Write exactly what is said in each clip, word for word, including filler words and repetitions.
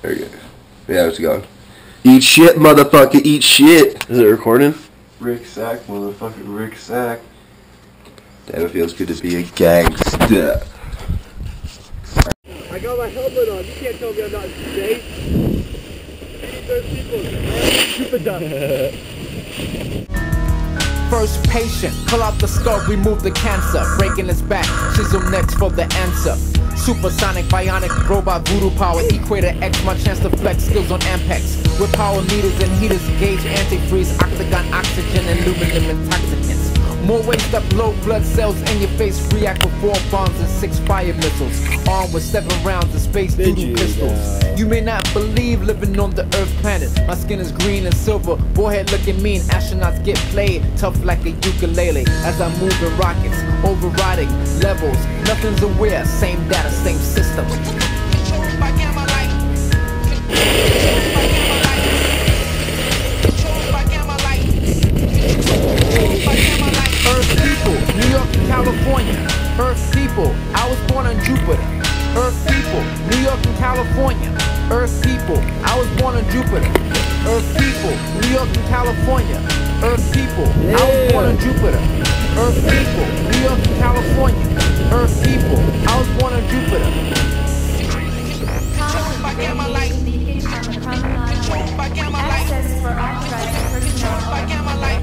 There you go. Yeah, it's gone. Eat shit, motherfucker. Eat shit. Is it recording? Rick Sack, motherfucker. Rick Sack. Damn, it feels good to be a gangsta. I got my helmet on. You can't tell me I'm not safe. Those people, stupid dumb. First patient, pull out the skull, remove the cancer. Breaking his back, chisel next for the answer. Supersonic, bionic, robot, voodoo power. Equator X, my chance to flex skills on Ampex. With power meters and heaters, gauge antifreeze, octagon, oxygen, and aluminum intoxicants. More waste up, low blood cells in your face. React with four bombs and six fire missiles. Armed with seven rounds of space duty pistols. You may not believe living on the Earth planet. My skin is green and silver, forehead looking mean. Astronauts get played tough like a ukulele. As I move in rockets, overriding levels. Nothing's aware, same data, same system. Earth people, New York and California. Earth people, I was born on Jupiter. Earth people, New York and California. Earth people, I was born on Jupiter. Earth people, New York and California. Earth people, I was born on Jupiter. Earth people, New York and California. Earth people, I was born on Jupiter. Access for authorized personnel.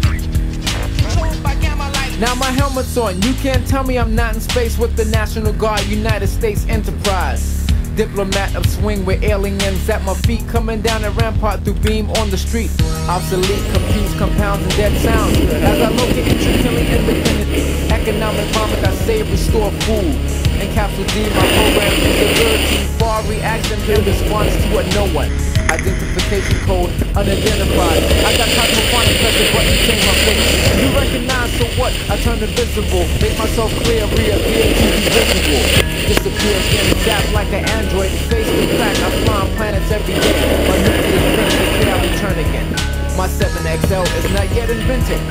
Now my helmet's on, you can't tell me I'm not in space with the National Guard, United States Enterprise. Diplomat of swing with aliens at my feet, coming down a rampart through beam on the street. Obsolete, confused compounds and dead sounds. As I locate intricately independent, economic vomit, I save, restore food. In Capsule D, my program is a good team, far reaction in response to a no one. Identification code unidentified. I got cosmophonic pressure button, change my face. You recognize, so what? I turn invisible, make myself clear, reappear to be visible. Disappear, getting zapped like an android. Face the crack, I fly on planets every day. My nucleus brings the day I return again. My seven X L is not yet invented.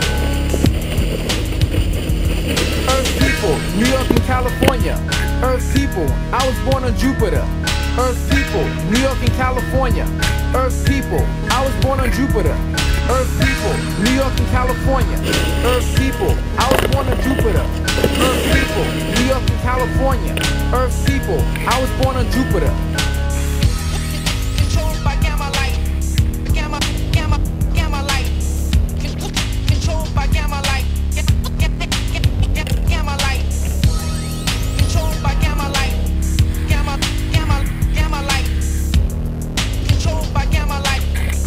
Earth people, New York and California. Earth people, I was born on Jupiter. Earth people, New York and California. Earth people, I was born on Jupiter. Earth people, New York and California. Earth people, I was born on Jupiter. Earth people, New York and California. Earth people, I was born on Jupiter. Controlled by gamma light. Gamma, gamma, gamma light. Controlled by gamma light. Gamma light. Controlled by gamma light. Gamma, gamma, gamma light. Controlled by gamma light.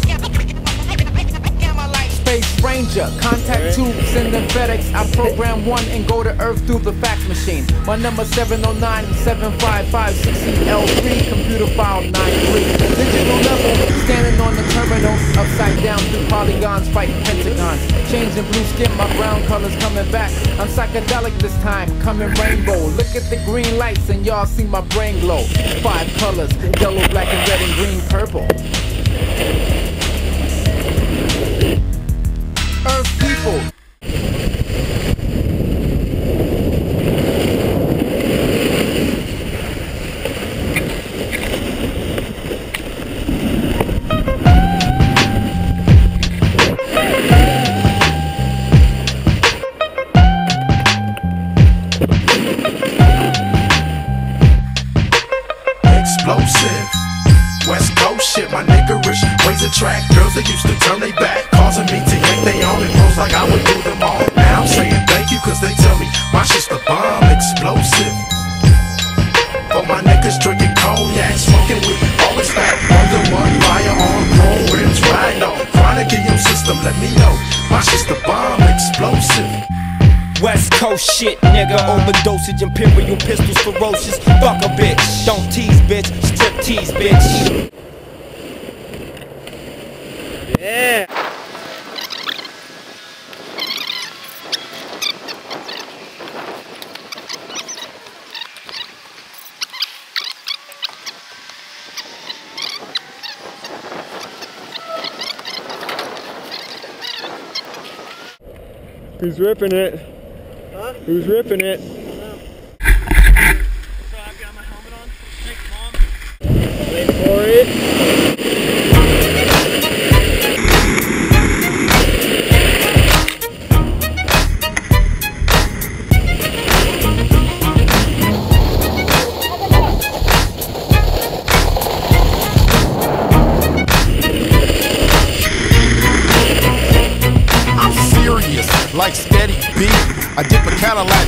Gamma light. Space Ranger, contact two, send them FedEx. I program one and go to Earth through the fax machine. My number seven oh nine, seven five five, six E L three, computer file nine three. Digital level, standing on the terminal, upside down through polygons, fighting pentagons. Changing blue skin, my brown colors coming back. I'm psychedelic this time, coming rainbow. Look at the green lights and y'all see my brain glow. Five colors, yellow, black, and red, and green, purple. Earth people. Explosive, West Coast shit, my niggerish ways attract girls that used to turn they back, causing me to yank they on and pose like I would do them all. Now I'm saying thank you cause they tell me my shit's the bomb. Explosive, for my niggas drinking cognac, smoking weed, always back under one fire on chrome rims, right on. Chronic in your system, let me know my shit's the bomb. Explosive. West Coast shit, nigga. Overdosage, imperial pistols, ferocious. Fuck a bitch, don't tease, bitch. Strip tease, bitch. Yeah. Who's ripping it? Huh? Who's ripping it? So I've got my helmet on. Thanks, Mom. Wait for it.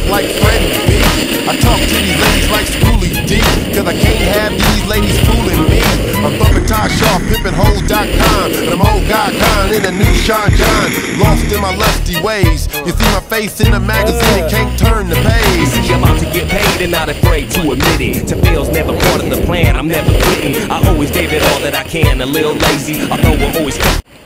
like Freddie B. I talk to these ladies like Schoolie D, cause I can't have these ladies fooling me. I'm thumping Ty Shaw, pimpin' hoes dot com, and I'm old guy con in a new Sean John, lost in my lusty ways. You see my face in a magazine and can't turn the page. You see, I'm out to get paid and not afraid to admit it. To fail's never part of the plan, I'm never quitting. I always gave it all that I can, a little lazy, although I'm always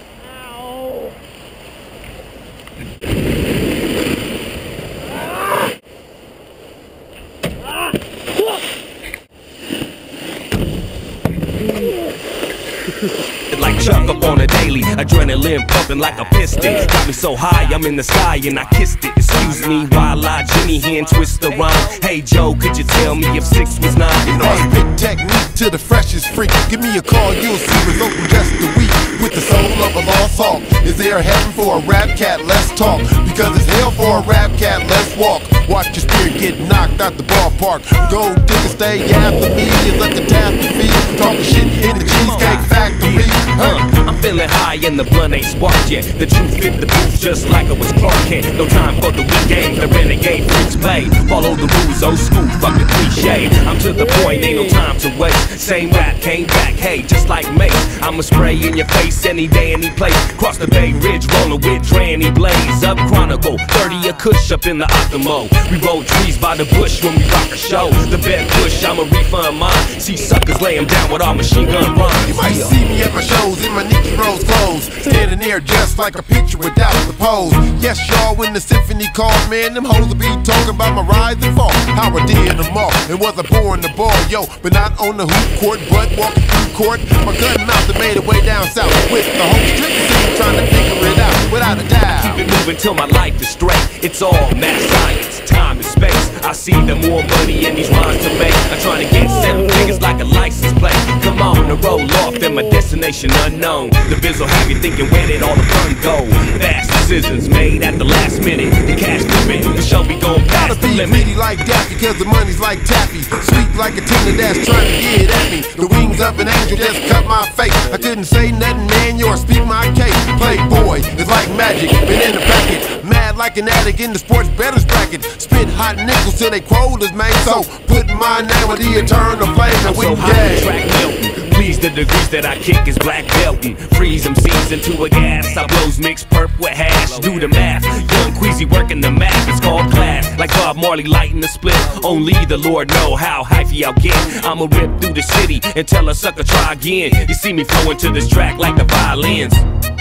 like Chuck up on a daily, adrenaline pumping like a piston. Got me so high, I'm in the sky and I kissed it. Excuse me while I Jimmy here and twist the rhyme. Hey Joe, could you tell me if six was nine? You know I spit technique to the freshest freak. Give me a call, you'll see results in just a week. With the soul of a lost hawk. Is there heaven for a rap cat? Let's talk. Because it's hell for a rap cat, let's walk. Watch your spirit get knocked out the ballpark. Go dig a stay after me. You look at catastrophe. Talking shit in the Cheesecake Factory. Uh, I'm feeling high and the blunt ain't sparked yet. The truth hit the booth just like it was Clark Kent. No time for the weak game, the renegade freaks play. Follow the rules, old school, fuck the cliche. I'm to the point, ain't no time to waste. Same rap came back, hey, just like Mace. I'ma spray in your face any day, any place. Cross the Bay Ridge, rolling with Dranny Blaze. Up Chronicle, thirty a kush up in the Optimo. We roll trees by the bush when we rock a show. The bed push, I'ma refund mine. See suckers lay 'em down with our machine gun rhymes. You might see me at my shows in my Nicky Rose clothes, standing there just like a picture without the pose. Yes, y'all, when the symphony calls, man, them hoes will be talking about my rise and fall. How I did them all, and was I born the ball, yo, but not on the hoop court, but walking through court. My gun mouth that made it way down south, with the whole strip scene trying to figure it out, without a doubt. Keep it moving till my life is straight. It's all math science, time and space. I see the more money in these rhymes to make. I'm trying to get seven figures like a license plate. Come on, the roll off, then my destination unknown. The biz will have you thinking, where did all the fun go? Fast decisions made at the last minute. The cash limit, the show be going Gotta past the be limit. greedy like Daffy, cause the money's like taffy. Sweet like a tender that's trying to get at me. The wings of an angel just cut my face. I couldn't say nothing, man, you're speak my case. Playboy, it's like magic, been in the packet. Mad like an addict in the sports betters bracket. Spit hot nickels till they quotas, man. So put my name with the eternal flame and we So high the track melting. Please the degrees that I kick is black belting. Freeze them seeds into a gas. I blows mix perp with hash. Do the math. Young Queasy working the math. It's called class. Like Bob Marley lighting the split. Only the Lord know how hyphy I'll get. I'ma rip through the city and tell a sucker try again. You see me flowing to this track like the violins.